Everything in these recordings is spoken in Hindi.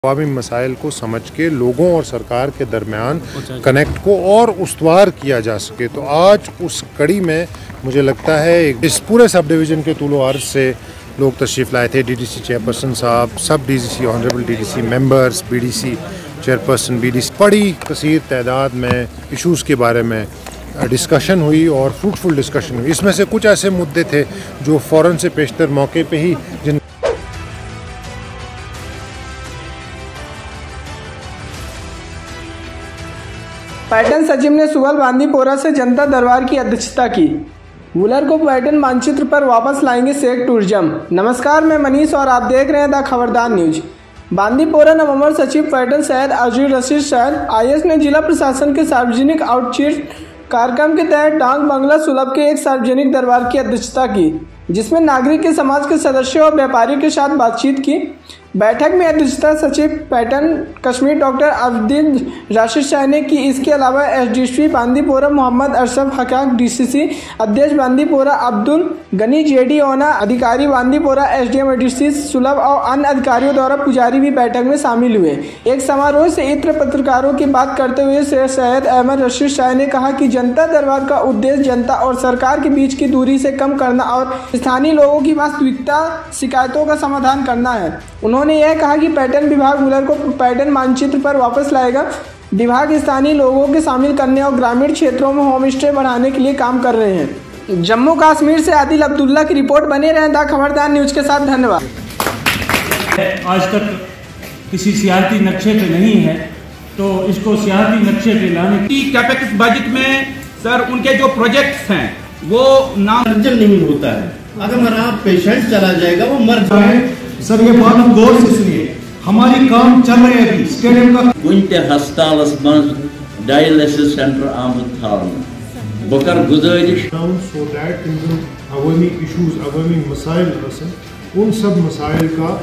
अवामी मसाइल को समझ के लोगों और सरकार के दरमियान कनेक्ट को और उस्तवार किया जा सके। तो आज उस कड़ी में मुझे लगता है इस पूरे सब डिवीज़न के तूलो अर्ज से लोग तशरीफ़ लाए थे। डीडीसी चेयरपर्सन साहब, सब DDC, honourable DDC members, BDC chairperson, BDC, बड़ी कसीर तादाद में इशूज़ के बारे में डिस्कशन हुई और फ्रूटफुल डिस्कशन हुई। इसमें से कुछ ऐसे मुद्दे थे जो फ़ौरन से पेशतर मौके पे ही जिन पर्यटन सचिव ने सुगल बांदीपोरा से जनता दरबार की अध्यक्षता की। वुलर को पर्यटन मानचित्र पर वापस लाएंगे शेख टूरिज्म। नमस्कार, मैं मनीष और आप देख रहे हैं द खबरदार न्यूज। बांदीपोरा नवंबर सचिव पर्यटन सैयद अजूर रशीद सैयद आईएएस ने जिला प्रशासन के सार्वजनिक आउटरीच कार्यक्रम के तहत डांग बंगला सुलभ के एक सार्वजनिक दरबार की अध्यक्षता की, जिसमें नागरिक के समाज के सदस्यों और व्यापारियों के साथ बातचीत की। बैठक में अध्यक्षता सचिव पर्यटन कश्मीर डॉक्टर अब्दुल राशिद शाह ने की। इसके अलावा एसडीसी बांदीपोरा मोहम्मद अशरफ हकाक, डीसीसी अध्यक्ष बांदीपोरा अब्दुल गनी, जेडी ओना अधिकारी बांदीपोरा, एसडीएम एडीसी सुलभ और अन्य अधिकारियों द्वारा पुजारी भी बैठक में शामिल हुए। एक समारोह से इत्र पत्रकारों की बात करते हुए सैयद अहमद रशीद शाह ने कहा कि जनता दरबार का उद्देश्य जनता और सरकार के बीच की दूरी से कम करना और स्थानीय लोगों की वास्तविकता शिकायतों का समाधान करना है। उन्होंने यह कहा कि पर्यटन विभाग वुलर को पर्यटन मानचित्र पर वापस लाएगा। विभाग स्थानीय लोगों के शामिल करने और ग्रामीण क्षेत्रों में होम स्टे बढ़ाने के लिए काम कर रहे हैं। जम्मू कश्मीर से आदिल अब्दुल्ला की रिपोर्ट। बने रहें द खबरदार न्यूज के साथ। धन्यवाद। आज तक किसी सियासी नक्शे पे नहीं है, तो इसको सियासी नक्शे पे लाने की कैपेक्स बजट में सर उनके जो प्रोजेक्ट्स हैं वो नाम नहीं होता है। अगर आप पेशेंट चला जाएगा वो मर जाए। सर ये बात हम गौर से सुनिए, हमारी काम चल रहे हैं। स्टेडियम का कुंते हस्तालस मन डायलिसिस सेंटर आमद थान बकर गुजारिश सो दैट अवामी इशूज, अवामी मसाइल उन सब मसाइल का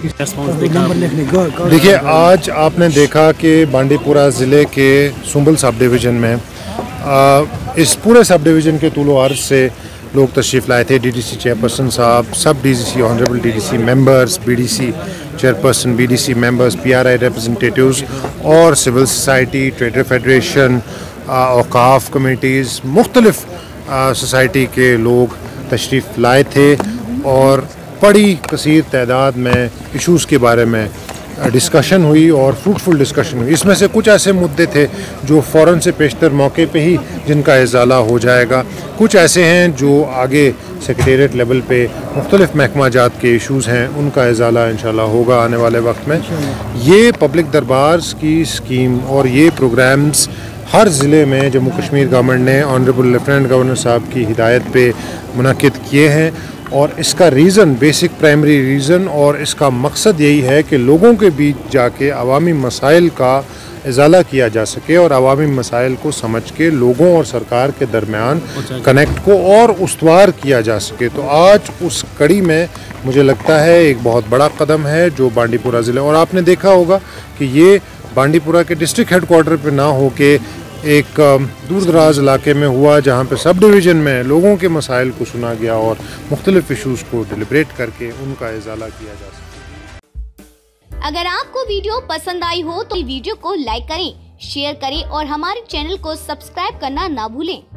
देखिए। आज आपने देखा कि बांदीपोरा ज़िले के सुंबल सब डिवीज़न में इस पूरे सब डिवीज़न के तूलो अर्ज से लोग तशरीफ़ लाए थे। डीडीसी चेयरपर्सन साहब, सब DDC, honourable DDC members, BDC chairperson, BDC members, PRI representatives और सिविल सोसाइटी, ट्रेडर फेडरेशन, औकाफ कमेटीज़, मुख्तलिफ सोसाइटी के लोग तशरीफ़ लाए थे और बड़ी कसीर तादाद में इशूज़ के बारे में डिस्कशन हुई और फ्रूटफुल डिस्कशन हुई। इसमें से कुछ ऐसे मुद्दे थे जो फ़ौरन से पेशतर मौके पे ही जिनका इजाला हो जाएगा। कुछ ऐसे हैं जो आगे सेक्रेटेरिएट लेवल पे मुख्तलिफ महकमा जात के इशूज़ हैं, उनका इजाला इंशाल्लाह होगा आने वाले वक्त में। ये पब्लिक दरबार्स की स्कीम और ये प्रोग्राम्स हर ज़िले में जम्मू कश्मीर गवर्नमेंट ने ऑनरेबल लेफ्टिनेंट गवर्नर साहब की हिदायत पे मुनक़िद किए हैं और इसका रीज़न, बेसिक प्राइमरी रीज़न और इसका मकसद यही है कि लोगों के बीच जाके अवामी मसाइल का इजाला किया जा सके और अवामी मसाइल को समझ के लोगों और सरकार के दरमियान कनेक्ट को और उस्तवार किया जा सके। तो आज उस कड़ी में मुझे लगता है एक बहुत बड़ा कदम है जो बांदीपोरा ज़िले, और आपने देखा होगा कि ये बांदीपोरा के डिस्ट्रिक्ट हेडक्वार्टर पे ना हो के एक दूर दराज इलाके में हुआ, जहाँ पे सब डिवीज़न में लोगों के मसाइल को सुना गया और मुख्तलिफ इशूज़ को डिलिब्रेट करके उनका इजाला किया जा सकता। अगर आपको वीडियो पसंद आई हो तो वीडियो को लाइक करें, शेयर करें और हमारे चैनल को सब्सक्राइब करना ना भूलें।